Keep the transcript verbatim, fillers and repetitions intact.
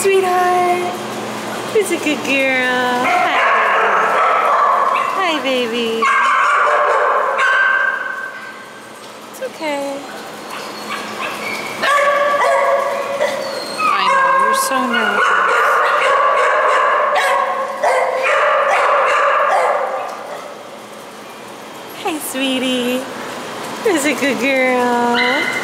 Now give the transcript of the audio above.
sweetheart. Who's a good girl? Hi, baby. Hi, baby. It's okay. I know, you're so nervous. Hey, sweetie. Who's a good girl?